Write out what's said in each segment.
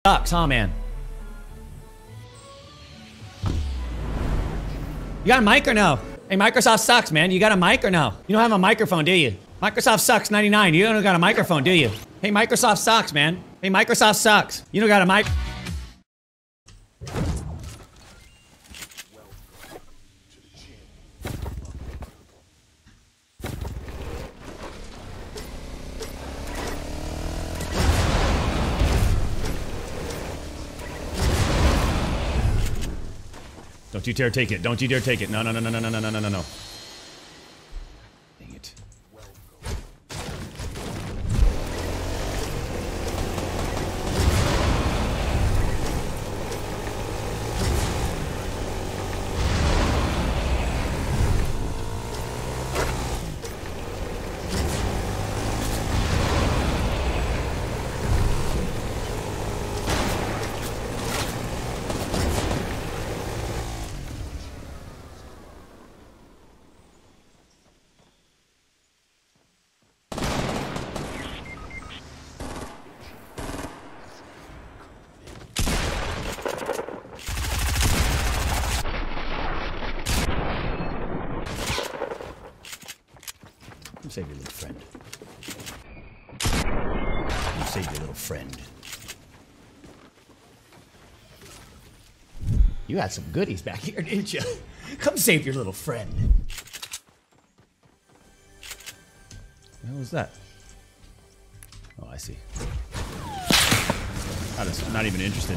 sucks, huh, man? You got a mic or no? Hey, Microsoft sucks, man. You got a mic or no? You don't have a microphone, do you? Microsoft sucks 99. You don't got a microphone, do you? Hey, Microsoft sucks, man. Hey, Microsoft sucks. You don't got a mic. Don't you dare take it. Don't you dare take it. No, no, no, no, no, no, no, no, no, no. Dang it. Save your little friend. You save your little friend. You had some goodies back here, didn't you? Come save your little friend. What the hell was that? Oh, I see. I'm not even interested.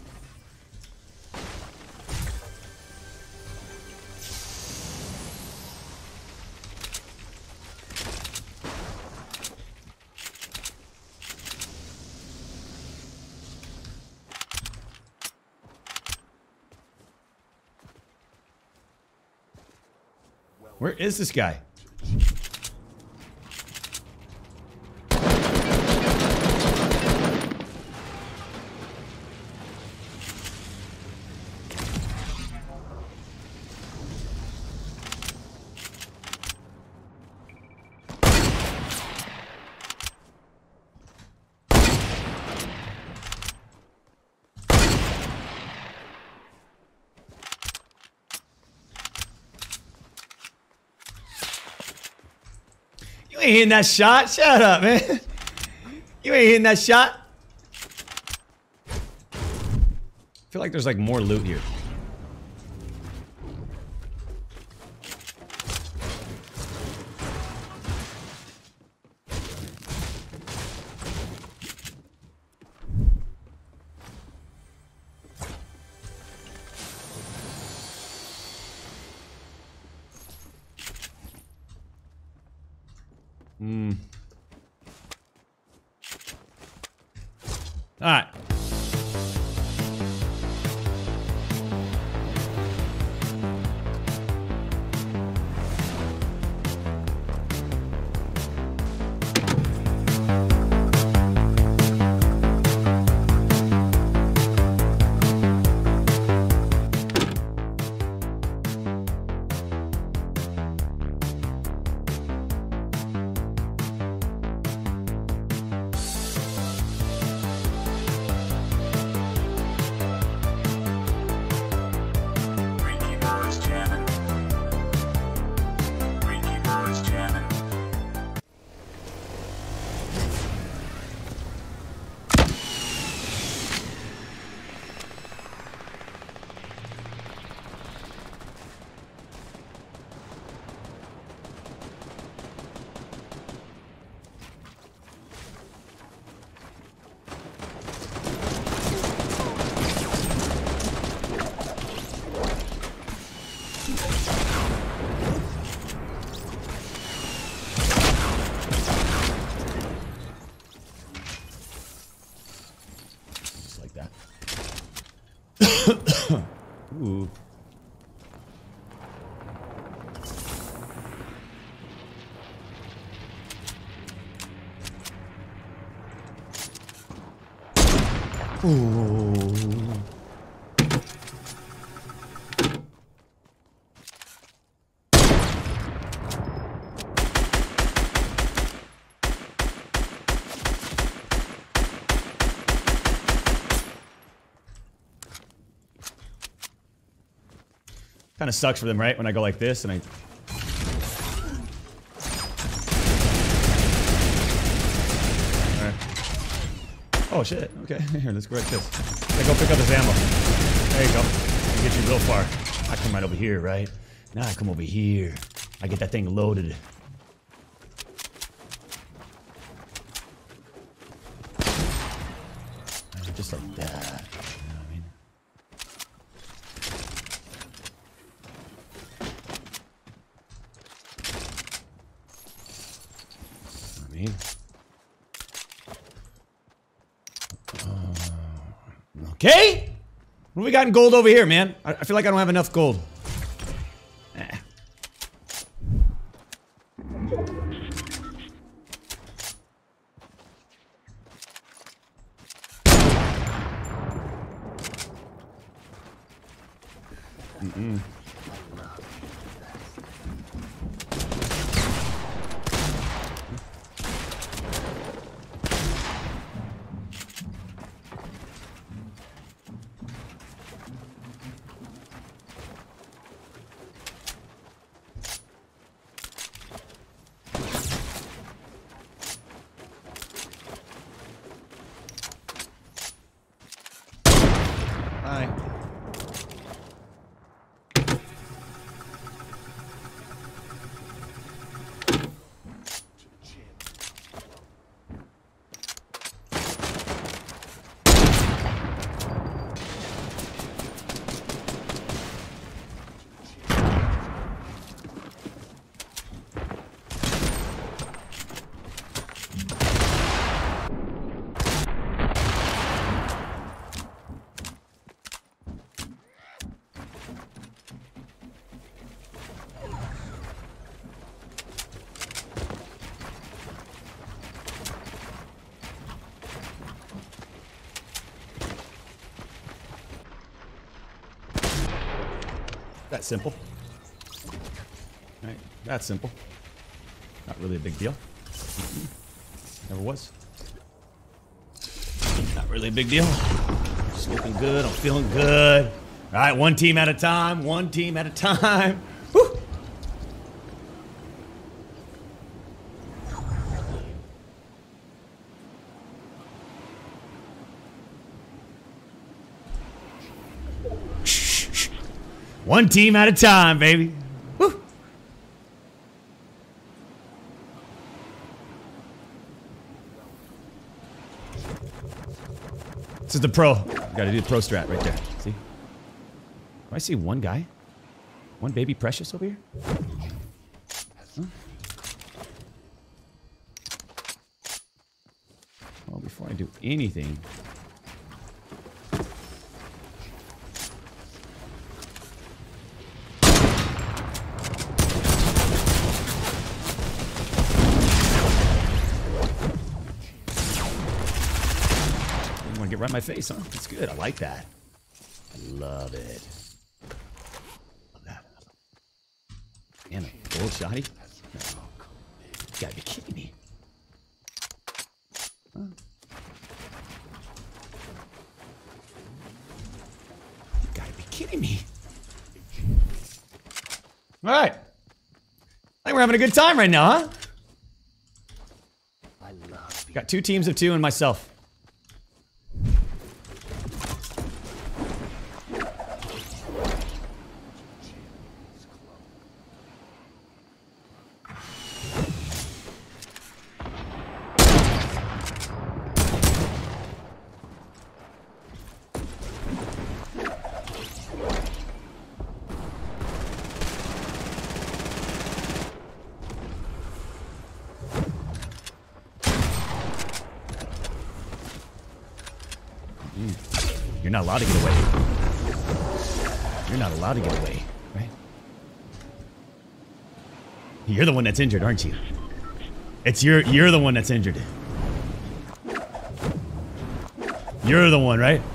Where is this guy? You ain't hitting that shot. Shut up, man. You ain't hitting that shot. I feel like there's like more loot here. All right. Ooh. Ooh. Kind of sucks for them, right? When I go like this and I... Alright. Oh shit, okay. Here, let's go like this. Okay, go pick up this ammo. There you go. I get you real far. I come right over here, right? Now I come over here. I get that thing loaded. Just like that. You know what I mean? Okay. What do we got in gold over here, man? I feel like I don't have enough gold. Hi. That's simple. Right? That's simple. Not really a big deal. Never was. Not really a big deal. Just looking good. I'm feeling good. All right, one team at a time. One team at a time. Woo! One team at a time, baby. Woo. This is the pro. Gotta do the pro strat right there. See? Do I see one guy? One baby precious over here? Huh? Well, before I do anything... Get right in my face, huh? That's good. I like that. I love it. Love that. And a gold shotty? No. You gotta be kidding me. Huh? You gotta be kidding me. Alright. I think we're having a good time right now, huh? I love you. Got 2 teams of 2 and myself. You're not allowed to get away. You're not allowed to get away, right? You're the one that's injured, aren't you? It's you're the one that's injured. You're the one, right?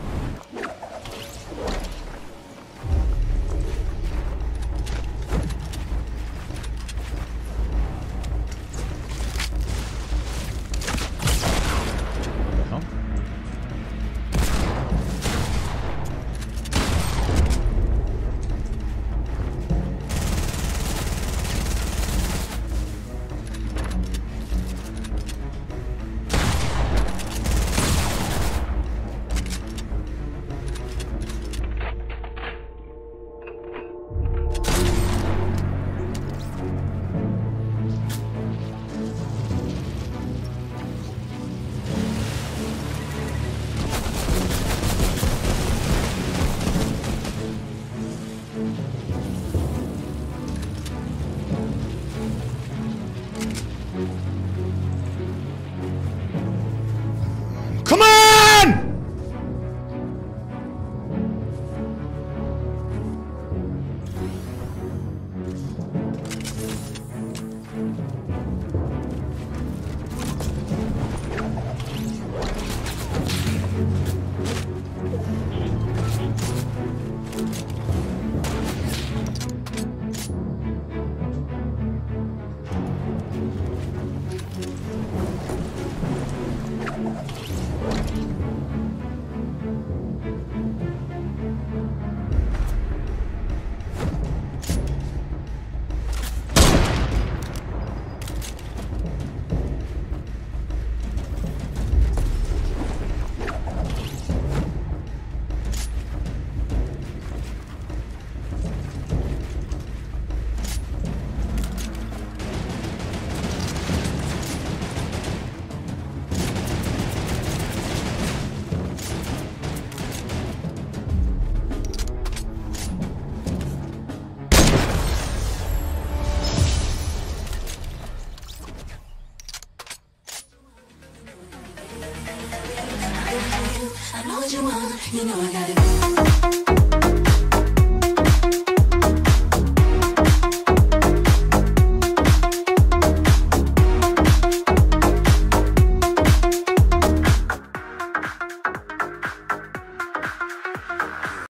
You know I got it.